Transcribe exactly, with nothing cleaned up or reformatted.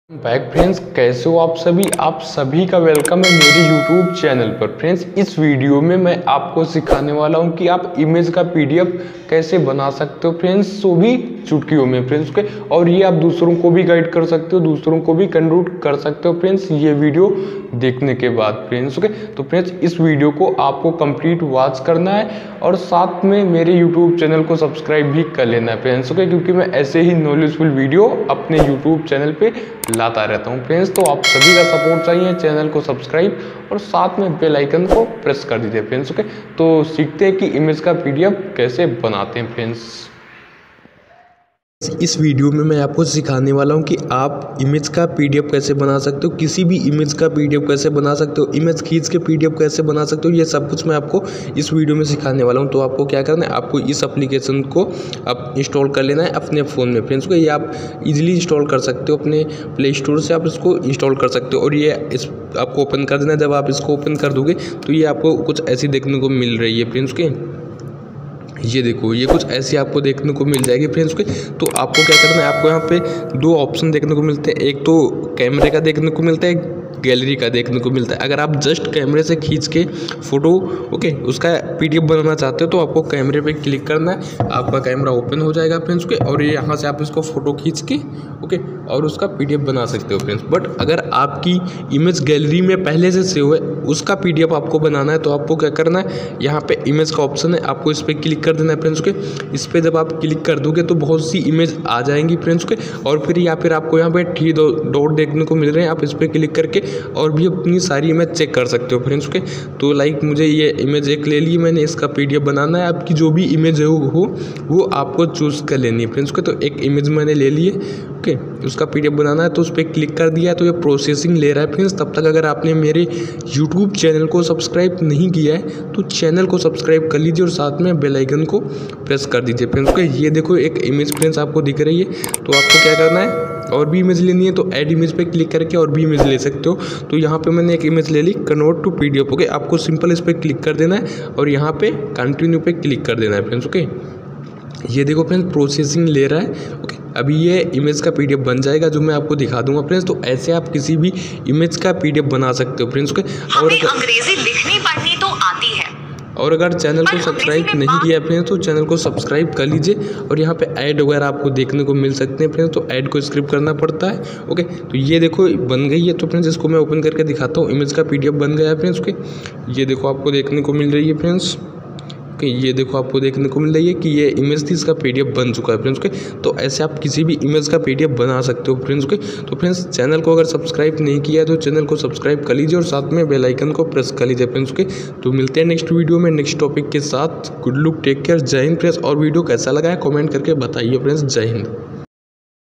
Back friends, कैसे हो आप सभी आप सभी का वेलकम है मेरे यूट्यूब चैनल पर। फ्रेंड्स, इस वीडियो में मैं आपको सिखाने वाला हूं कि आप इमेज का पीडीएफ कैसे बना सकते हो फ्रेंड्स, वो भी चुटकियों में फ्रेंड्स के। और ये आप दूसरों को भी गाइड कर सकते हो, दूसरों को भी कन्वर्ट कर सकते हो फ्रेंड्स, ये वीडियो देखने के बाद फ्रेंड्स। ओके, तो फ्रेंड्स इस वीडियो को आपको कंप्लीट वॉच करना है और साथ में मेरे यूट्यूब चैनल को सब्सक्राइब भी कर लेना है फ्रेंड्स। ओके, क्योंकि मैं ऐसे ही नॉलेजफुल वीडियो अपने यूट्यूब चैनल पे लाता रहता हूँ फ्रेंड्स। तो आप सभी का सपोर्ट चाहिए, चैनल को सब्सक्राइब और साथ में बेल आइकन को प्रेस कर दीजिए फ्रेंड्स। ओके, तो सीखते हैं कि इमेज का पीडीएफ कैसे बनाते हैं फ्रेंड्स। इस वीडियो में मैं आपको सिखाने वाला हूं कि आप इमेज का पीडीएफ कैसे बना सकते हो, किसी भी इमेज का पीडीएफ कैसे बना सकते हो, इमेज खींच के पीडीएफ कैसे बना सकते हो, ये सब कुछ मैं आपको इस वीडियो में सिखाने वाला हूं। तो आपको क्या करना है, आपको इस एप्लीकेशन को आप इंस्टॉल कर लेना है अपने फ़ोन में फ्रेंड्स को। ये आप इजीली इंस्टॉल कर सकते हो, अपने प्ले स्टोर से आप इसको इंस्टॉल कर सकते हो। और ये इस आपको ओपन कर देना है। जब आप इसको ओपन कर दोगे तो ये आपको कुछ ऐसी देखने को मिल रही है फ्रेंड्स के। ये देखो, ये कुछ ऐसी आपको देखने को मिल जाएगी फ्रेंड्स के। तो आपको क्या करना है, आपको यहाँ पे दो ऑप्शन देखने को मिलते हैं। एक तो कैमरे का देखने को मिलता है, गैलरी का देखने को मिलता है। अगर आप जस्ट कैमरे से खींच के फोटो ओके उसका पीडीएफ बनाना चाहते हो तो आपको कैमरे पे क्लिक करना है, आपका कैमरा ओपन हो जाएगा फ्रेंड्स के। और ये यहाँ से आप इसको फोटो खींच के ओके और उसका पीडीएफ बना सकते हो फ्रेंड्स। बट अगर आपकी इमेज गैलरी में पहले से सेव है, उसका पीडीएफ आपको बनाना है तो आपको क्या करना है, यहाँ पे इमेज का ऑप्शन है, आपको इस पर क्लिक कर देना है फ्रेंड्स के। इस पर जब आप क्लिक कर दोगे तो बहुत सी इमेज आ जाएंगी फ्रेंड्स के। और फिर या फिर आपको यहाँ पे थ्री डॉट देखने को मिल रहे हैं, आप इस पर क्लिक करके और भी अपनी सारी इमेज चेक कर सकते हो फ्रेंड्स के। तो लाइक मुझे ये इमेज एक ले ली मैंने, इसका पीडीएफ बनाना है। आपकी जो भी इमेज हो हो वो आपको चूज़ कर लेनी है फ्रेंड्स के। तो एक इमेज मैंने ले ली है ओके, उसका पीडीएफ बनाना है तो उस पर क्लिक कर दिया है। तो ये प्रोसेसिंग ले रहा है फ्रेंड्स। तब तक अगर आपने मेरे यूट्यूब चैनल को सब्सक्राइब नहीं किया है तो चैनल को सब्सक्राइब कर लीजिए और साथ में बेल आइकन को प्रेस कर दीजिए फ्रेंड्स के। ये देखो एक इमेज फ्रेंड्स आपको दिख रही है। तो आपको क्या करना है, और भी इमेज लेनी है तो ऐड इमेज पे क्लिक करके और भी इमेज ले सकते हो। तो यहाँ पे मैंने एक इमेज ले ली, कन्वर्ट टू पीडीएफ। ओके, आपको सिंपल इस पर क्लिक कर देना है और यहाँ पे कंटिन्यू पे क्लिक कर देना है फ्रेंड्स। ओके, ये देखो फ्रेंड्स प्रोसेसिंग ले रहा है। ओके, अभी ये इमेज का पीडीएफ बन जाएगा जो मैं आपको दिखा दूंगा फ्रेंड्स। तो ऐसे आप किसी भी इमेज का पीडीएफ बना सकते हो फ्रेंड्स। ओके, और अंग्रेजी लिखनी पढ़नी तो आती है। और अगर चैनल को सब्सक्राइब नहीं किया फ्रेंड्स तो चैनल को सब्सक्राइब कर लीजिए। और यहाँ पे ऐड वगैरह आपको देखने को मिल सकते हैं फ्रेंड्स। तो ऐड को स्क्रिप्ट करना पड़ता है। ओके, तो ये देखो बन गई है। तो फ्रेंड्स इसको मैं ओपन करके दिखाता हूँ। इमेज का पीडीएफ बन गया है फ्रेंड्स। ओके, ये देखो आपको देखने को मिल रही है फ्रेंड्स। ओके, ये देखो आपको देखने को मिल रही है कि ये इमेज थी, इसका पीडीएफ बन चुका है फ्रेंड्स। ओके, तो ऐसे आप किसी भी इमेज का पीडीएफ बना सकते हो फ्रेंड्स। ओके, तो फ्रेंड्स चैनल को अगर सब्सक्राइब नहीं किया है तो चैनल को सब्सक्राइब कर लीजिए और साथ में बेल आइकन को प्रेस कर लीजिए फ्रेंड्स। ओके, तो मिलते हैं नेक्स्ट वीडियो में नेक्स्ट टॉपिक के साथ। गुड लुक, टेक केयर, जय हिंद फ्रेंड्स। और वीडियो कैसा लगा है कॉमेंट करके बताइए फ्रेंड्स। जय हिंद।